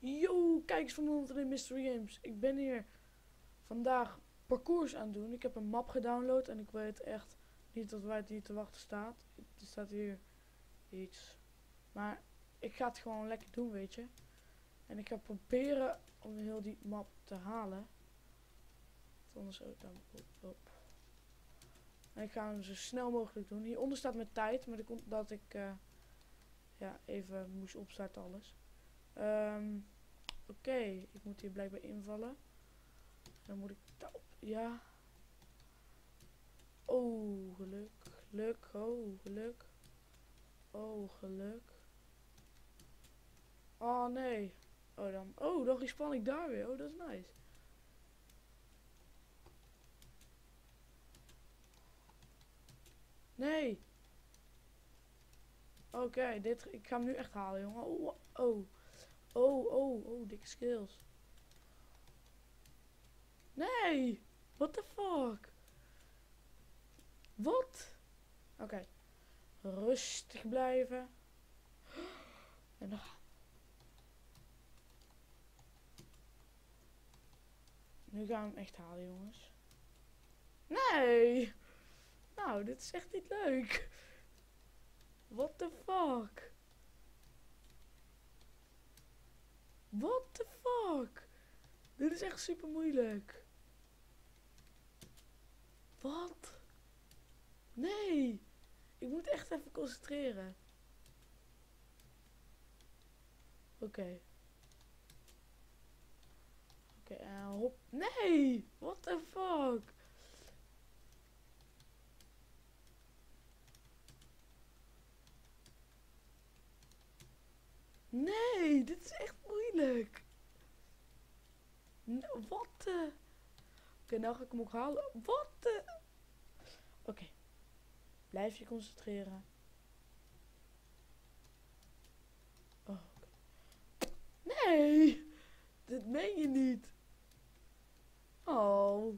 Yo, kijk eens van in Mystery Games. Ik ben hier vandaag parcours aan het doen. Ik heb een map gedownload en ik weet echt niet wat waar het hier te wachten staat. Er staat hier iets. Maar ik ga het gewoon lekker doen, weet je. En ik ga proberen om heel die map te halen. Anders ook dan op. En ik ga hem zo snel mogelijk doen. Hieronder staat mijn tijd, maar dat komt dat ik ja, even moest opstarten alles. Oké, ik moet hier blijkbaar invallen. Dan moet ik daarop. Ja. Oh, geluk. Geluk. Oh, geluk. Oh, geluk. Oh, nee. Oh, dan respawn ik daar weer. Oh, dat is nice. Nee. Oké, ik ga hem nu echt halen, jongen. Oh, oh. Oh, oh, oh, dikke skills. Nee. What the fuck? Wat? Oké. Rustig blijven. En dan nu gaan we hem echt halen, jongens. Nee! Nou, dit is echt niet leuk. What the fuck? What the fuck? Dit is echt super moeilijk. Wat? Nee! Ik moet echt even concentreren. Oké. Oké, hop. Nee! What the fuck? Nee, dit is echt moeilijk. Wat de... Oké, nou ga ik hem ook halen. Wat de... Oké. Blijf je concentreren. Oh, oké. Nee! Dit meen je niet. Oh.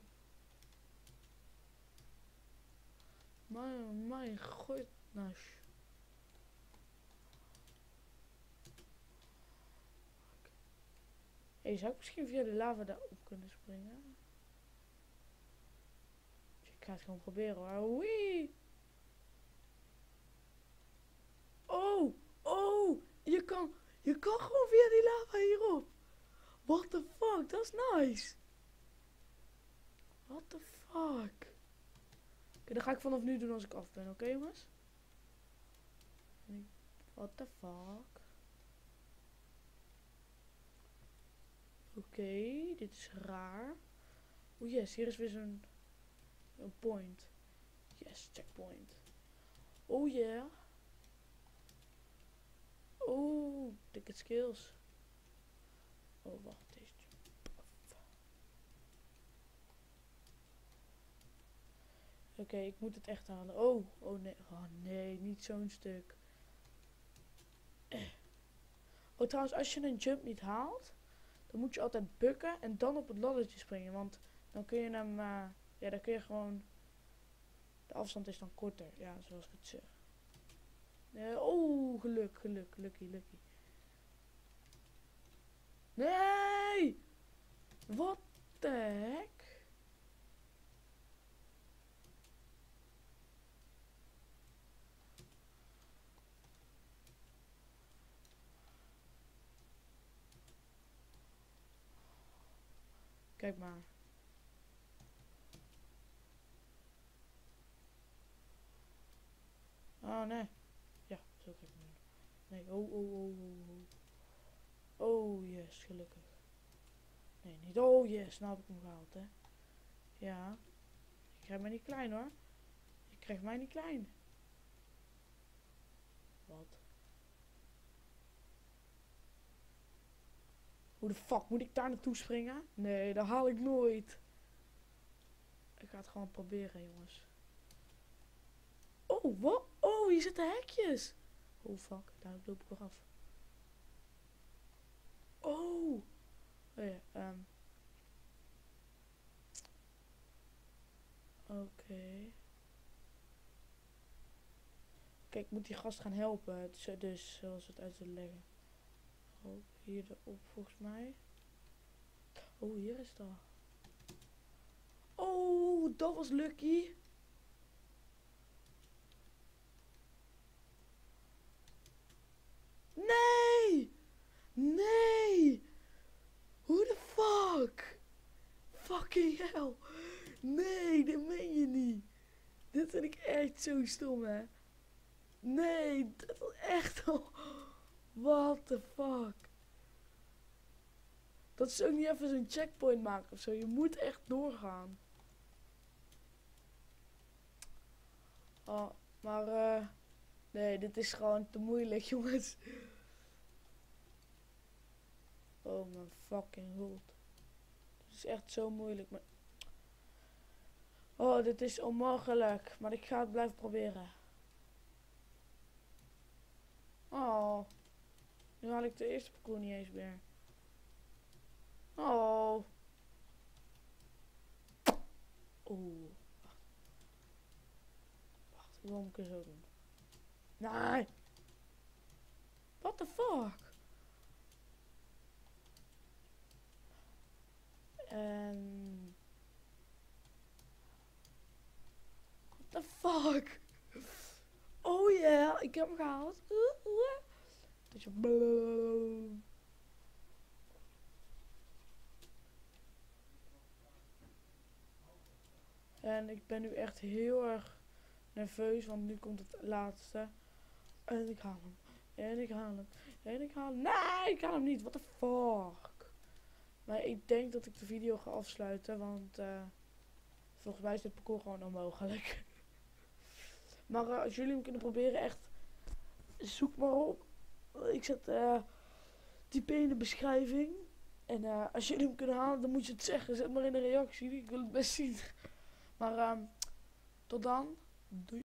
Mijn goodness. Hey, zou ik misschien via de lava daarop kunnen springen? Ik ga het gewoon proberen hoor. Wee! Oh! Oh! Je kan gewoon via die lava hierop. What the fuck? Dat is nice. What the fuck? Oké, dan ga ik vanaf nu doen als ik af ben. Oké, jongens? What the fuck? Oké, dit is raar. Oh yes, hier is weer zo'n point. Yes, checkpoint. Oh yeah. Oh, dikke skills. Oh, wacht, deze jump. Oké, ik moet het echt halen. Oh, oh nee. Oh nee, niet zo'n stuk. Oh, trouwens, als je een jump niet haalt, dan moet je altijd bukken en dan op het laddertje springen. Want dan kun je hem, ja, dan kun je gewoon, de afstand is dan korter. Ja, zoals ik het zeg. Oh, geluk, lucky. Nee! Wat de heck? Kijk maar. Oh, nee. Ja, zo ga ik het doen. Nee, oh. Oh, yes, gelukkig. Nee, niet. Oh, yes, nou heb ik hem gehaald, hè. Ja. Je krijgt mij niet klein, hoor. Je krijgt mij niet klein. Wat? Hoe de fuck moet ik daar naartoe springen? Nee, dat haal ik nooit. Ik ga het gewoon proberen, jongens. Oh, wat? Oh, hier zitten hekjes. Oh, fuck. Daar loop ik weer af. Oh. Oh ja, Oké. Kijk, ik moet die gast gaan helpen. Dus zoals we het uit zullen leggen. Oh, hier erop volgens mij. Oh, hier is dat. Oh, dat was lucky. Nee! Nee! Hoe de fuck? Fucking hell. Nee, dit meen je niet. Dit vind ik echt zo stom, hè. Nee, dat was echt... What the fuck? Dat is ook niet even zo'n checkpoint maken of zo. Je moet echt doorgaan. Oh, maar nee, dit is gewoon te moeilijk, jongens. Oh mijn fucking god. Dit is echt zo moeilijk. Maar... Oh, dit is onmogelijk. Maar ik ga het blijven proberen. Oh. Nu haal ik de eerste parcours niet eens meer. Oh. Oeh. Wacht, ik wil hem een keer zo doen. Nee. What the fuck? What the fuck? Oh yeah, ik heb hem gehaald. Dus je... En ik ben nu echt heel erg nerveus, want nu komt het laatste. En ik haal hem. En ik haal hem. En ik haal hem. Nee, ik haal hem niet. What the fuck? Maar ik denk dat ik de video ga afsluiten, want volgens mij is dit parcours gewoon onmogelijk. Maar als jullie hem kunnen proberen, echt, zoek maar op. Ik zet type in de beschrijving. En als jullie hem kunnen halen, dan moet je het zeggen. Zet maar in de reactie. Ik wil het best zien. Maar tot dan. Doei.